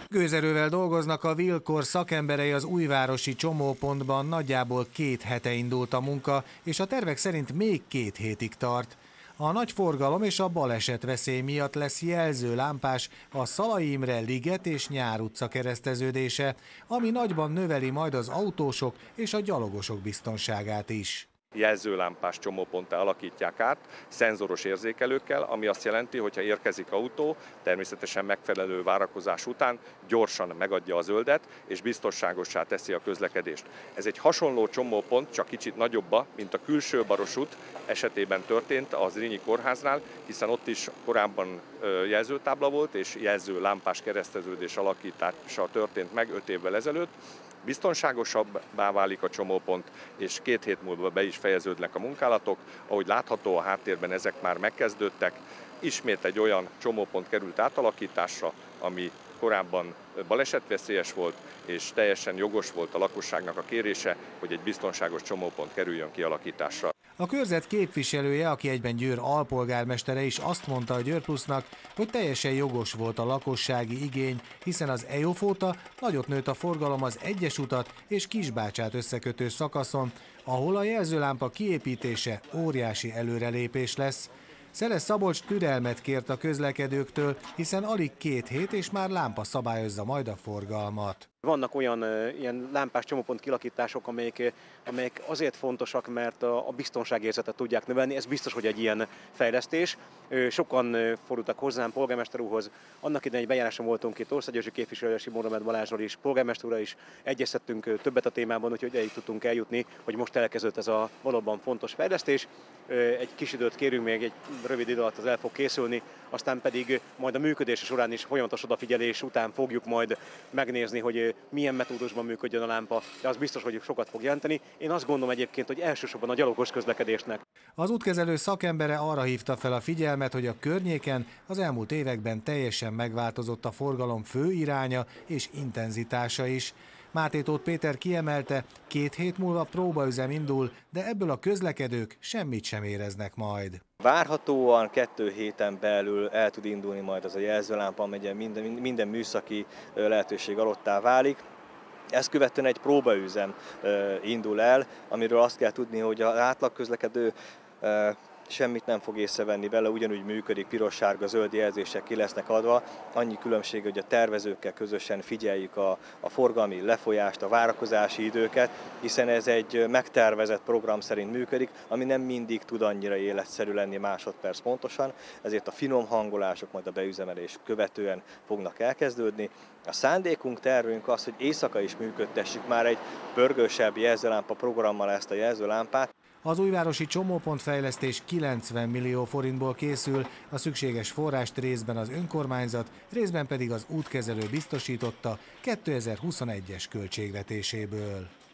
Gőzerővel dolgoznak a Vilkor szakemberei az újvárosi csomópontban, nagyjából 2 hete indult a munka, és a tervek szerint még 2 hétig tart. A nagy forgalom és a balesetveszély miatt lesz jelzőlámpás a Szalai Imre Liget és Nyár utca kereszteződése, ami nagyban növeli majd az autósok és a gyalogosok biztonságát is. Jelzőlámpás csomóponttá alakítják át, szenzoros érzékelőkkel, ami azt jelenti, hogy ha érkezik autó, természetesen megfelelő várakozás után gyorsan megadja a zöldet, és biztonságossá teszi a közlekedést. Ez egy hasonló csomópont, csak kicsit nagyobba, mint a külső Barosút esetében történt az Zrínyi kórháznál, hiszen ott is korábban jelzőtábla volt, és jelzőlámpás kereszteződés alakítása történt meg 5 évvel ezelőtt. Biztonságosabbá válik a csomópont, és 2 hét múlva be is fejeződnek a munkálatok. Ahogy látható, a háttérben ezek már megkezdődtek. Ismét egy olyan csomópont került átalakításra, ami korábban balesetveszélyes volt, és teljesen jogos volt a lakosságnak a kérése, hogy egy biztonságos csomópont kerüljön kialakításra. A körzet képviselője, aki egyben Győr alpolgármestere is azt mondta a Győr Plusznak, hogy teljesen jogos volt a lakossági igény, hiszen az EOF óta nagyot nőtt a forgalom az Egyes utat és Kisbácsát összekötő szakaszon, ahol a jelzőlámpa kiépítése óriási előrelépés lesz. Szeles Szabolcs türelmet kért a közlekedőktől, hiszen alig 2 hét és már lámpa szabályozza majd a forgalmat. Vannak olyan ilyen lámpás csomópont kilakítások, amelyek azért fontosak, mert a biztonságérzetet tudják növelni. Ez biztos, hogy egy ilyen fejlesztés. Sokan fordultak hozzám, polgármester úrhoz. Annak idején egy bejáráson voltunk itt országgyűlési képviselő Simonomet Balázsról is, polgármester úrral is egyeztettünk többet a témában, úgyhogy egyig tudtunk eljutni, hogy most elkezdődött ez a valóban fontos fejlesztés. Egy kis időt kérünk, még egy rövid idő alatt az el fog készülni, aztán pedig majd a működése során is folyamatos odafigyelés után fogjuk majd megnézni, hogy milyen metódusban működjön a lámpa, de az biztos, hogy sokat fog jelenteni. Én azt gondolom egyébként, hogy elsősorban a gyalogos közlekedésnek. Az útkezelő szakembere arra hívta fel a figyelmet, hogy a környéken az elmúlt években teljesen megváltozott a forgalom főiránya és intenzitása is. Máté Tóth Péter kiemelte, 2 hét múlva próbaüzem indul, de ebből a közlekedők semmit sem éreznek majd. Várhatóan 2 héten belül el tud indulni majd az a jelzőlámpa, amely minden műszaki lehetőség alottá válik. Ezt követően egy próbaüzem indul el, amiről azt kell tudni, hogy az átlagközlekedő semmit nem fog észrevenni vele, ugyanúgy működik, piros-sárga-zöld jelzések ki lesznek adva. Annyi különbség, hogy a tervezőkkel közösen figyeljük a forgalmi lefolyást, a várakozási időket, hiszen ez egy megtervezett program szerint működik, ami nem mindig tud annyira életszerű lenni másodperc pontosan, ezért a finom hangolások majd a beüzemelés követően fognak elkezdődni. A szándékunk, tervünk az, hogy éjszaka is működtessük már egy pörgősebb jelzőlámpa programmal ezt a jelzőlámpát. Az újvárosi csomópontfejlesztés 90 millió forintból készül, a szükséges forrást részben az önkormányzat, részben pedig az útkezelő biztosította 2021-es költségvetéséből.